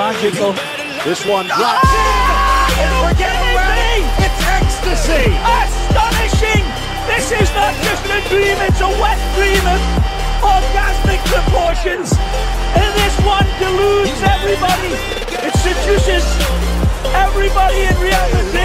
magical. This one drops in. We're getting ready. It's ecstasy. Astonishing! This is not just a dream, it's a wet dream of orgasmic proportions. And this one deludes everybody. It seduces everybody in Real Madrid.